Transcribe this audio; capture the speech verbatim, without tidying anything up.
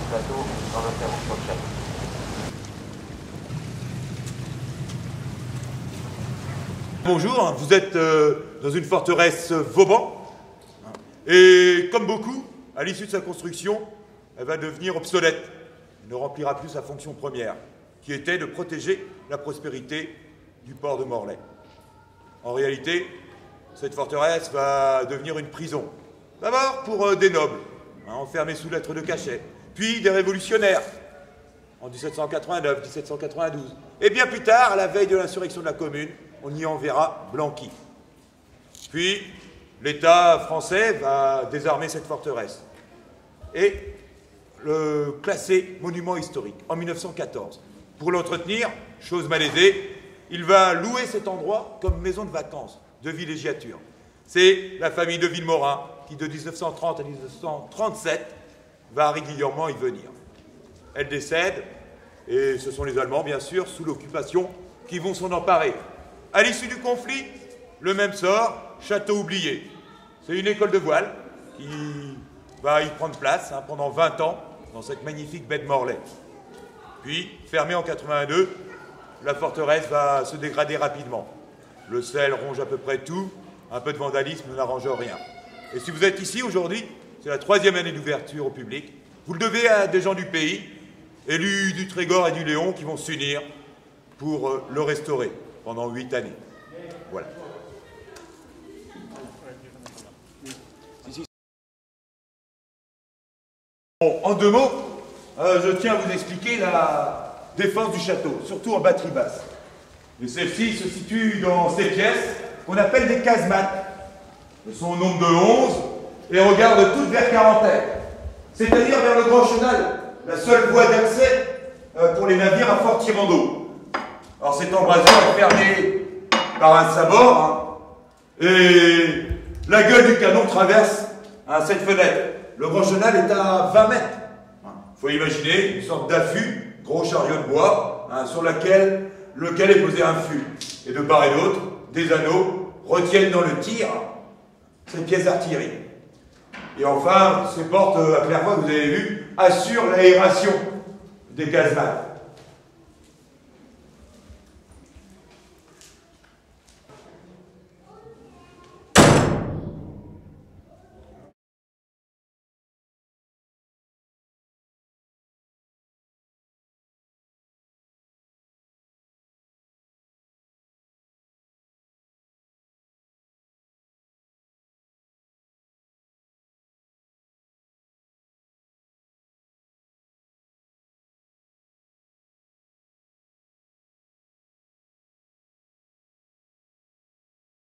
bateau dans le service sur le château. Bonjour, vous êtes euh, dans une forteresse Vauban et comme beaucoup, à l'issue de sa construction, elle va devenir obsolète. Elle ne remplira plus sa fonction première, qui était de protéger la prospérité du port de Morlaix. En réalité, cette forteresse va devenir une prison. D'abord pour euh, des nobles, hein, enfermés sous lettres de cachet, puis des révolutionnaires, en mille sept cent quatre-vingt-neuf, mille sept cent quatre-vingt-douze. Et bien plus tard, à la veille de l'insurrection de la Commune, on y enverra Blanqui. Puis, l'État français va désarmer cette forteresse et le classer monument historique en mille neuf cent quatorze. Pour l'entretenir, chose malaisée, il va louer cet endroit comme maison de vacances, de villégiature. C'est la famille de Villemorin qui, de mille neuf cent trente à mille neuf cent trente-sept, va régulièrement y venir. Elle décède, et ce sont les Allemands, bien sûr, sous l'occupation, qui vont s'en emparer. À l'issue du conflit, le même sort, château oublié. C'est une école de voile qui va y prendre place hein, pendant vingt ans dans cette magnifique baie de Morlaix. Puis, fermée en quatre-vingt-deux, la forteresse va se dégrader rapidement. Le sel ronge à peu près tout, un peu de vandalisme n'arrange rien. Et si vous êtes ici aujourd'hui, c'est la troisième année d'ouverture au public, vous le devez à des gens du pays, élus du Trégor et du Léon, qui vont s'unir pour euh, le restaurer pendant huit années. Voilà. Bon, en deux mots, euh, je tiens à vous expliquer la défense du château, surtout en batterie basse. Et celle-ci se situe dans ces pièces qu'on appelle des casemates. Elles sont au nombre de onze et regardent toutes vers Quarantaine, c'est-à-dire vers le Grand Chenal, la seule voie d'accès euh, pour les navires à fort tirant d'eau. Alors cette embrasure est fermée par un sabord hein, et la gueule du canon traverse hein, cette fenêtre. Le Grand Chenal est à vingt mètres. Il hein. faut imaginer une sorte d'affût, gros chariot de bois, hein, sur laquelle, lequel est posé un fût. Et de part et d'autre, des anneaux retiennent dans le tir ces pièces d'artillerie. Et enfin, ces portes à claire-voie, vous avez vu, assurent l'aération des casemates.